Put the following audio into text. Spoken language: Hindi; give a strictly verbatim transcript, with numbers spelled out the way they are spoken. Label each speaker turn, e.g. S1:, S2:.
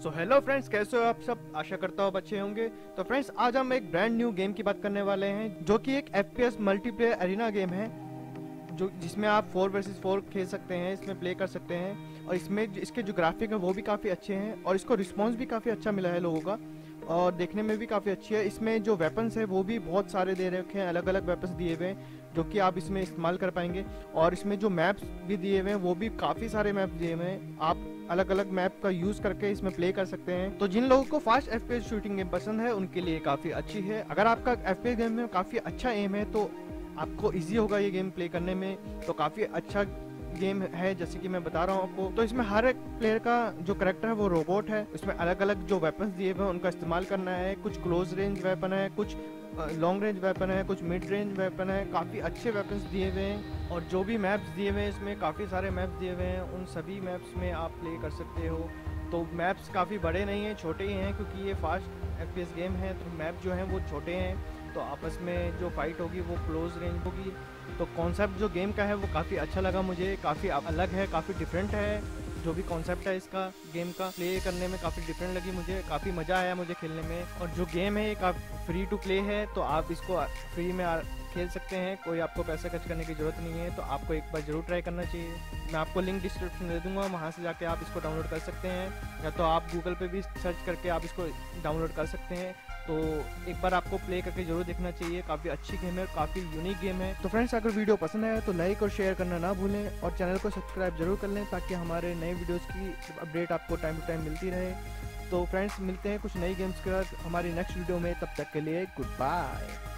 S1: सो हेलो फ्रेंड्स, कैसे हो आप सब। आशा करता हूँ अच्छे होंगे। तो फ्रेंड्स, आज हम एक ब्रांड न्यू गेम की बात करने वाले हैं जो कि एक F P S multiplayer arena game है, जो जिसमें आप फोर वर्सेस फोर खेल सकते हैं, इसमें प्ले कर सकते हैं। और इसमें इसके जो ग्राफिक है वो भी काफ़ी अच्छे हैं और इसको रिस्पॉन्स भी काफ़ी अच्छा मिला है लोगों का, और देखने में भी काफ़ी अच्छी है। इसमें जो वेपन्स है वो भी बहुत सारे दे रखे हैं, अलग अलग वेपन्स दिए हुए हैं जो कि आप इसमें इस्तेमाल कर पाएंगे। और इसमें जो मैप्स भी दिए हुए हैं वो भी काफ़ी सारे मैप्स दिए हुए हैं, आप अलग अलग मैप का यूज़ करके इसमें प्ले कर सकते हैं। तो जिन लोगों को fast F P S shooting game पसंद है उनके लिए काफ़ी अच्छी है। अगर आपका एफ पी एस गेम में काफ़ी अच्छा एम है तो आपको इजी होगा ये गेम प्ले करने में। तो काफ़ी अच्छा गेम है जैसे कि मैं बता रहा हूँ आपको। तो इसमें हर एक प्लेयर का जो करेक्टर है वो रोबोट है। इसमें अलग अलग जो वेपन्स दिए हुए हैं उनका इस्तेमाल करना है। कुछ क्लोज रेंज वेपन है, कुछ लॉन्ग रेंज वेपन है, कुछ मिड रेंज वेपन है। काफ़ी अच्छे वेपन्स दिए हुए हैं और जो भी मैप्स दिए हुए हैं इसमें काफ़ी सारे मैप्स दिए हुए हैं, उन सभी मैप्स में आप प्ले कर सकते हो। तो मैप्स काफ़ी बड़े नहीं हैं, छोटे ही हैं, क्योंकि ये fast F P S game है तो मैप जो हैं वो छोटे हैं। तो आपस में जो फाइट होगी वो क्लोज रेंज होगी। तो कॉन्सेप्ट जो गेम का है वो काफ़ी अच्छा लगा मुझे, काफ़ी अलग है, काफ़ी डिफरेंट है। जो भी कॉन्सेप्ट है इसका गेम का प्ले करने में काफ़ी डिफरेंट लगी मुझे, काफ़ी मज़ा आया मुझे खेलने में। और जो गेम है ये काफ़ी फ्री टू प्ले है, तो आप इसको फ्री में खेल सकते हैं, कोई आपको पैसे खर्च करने की ज़रूरत नहीं है। तो आपको एक बार ज़रूर ट्राई करना चाहिए। मैं आपको लिंक डिस्क्रिप्शन दे दूँगा, वहाँ से जाके आप इसको डाउनलोड कर सकते हैं, या तो आप गूगल पे भी सर्च करके आप इसको डाउनलोड कर सकते हैं। तो एक बार आपको प्ले करके जरूर देखना चाहिए, काफ़ी अच्छी गेम है, काफ़ी यूनिक गेम है। तो फ्रेंड्स, अगर वीडियो पसंद आए तो लाइक और शेयर करना ना भूलें और चैनल को सब्सक्राइब जरूर कर लें ताकि हमारे नए वीडियोस की अपडेट आपको टाइम टू टाइम मिलती रहे। तो फ्रेंड्स, मिलते हैं कुछ नई गेम्स के साथ हमारी नेक्स्ट वीडियो में, तब तक के लिए गुड बाय।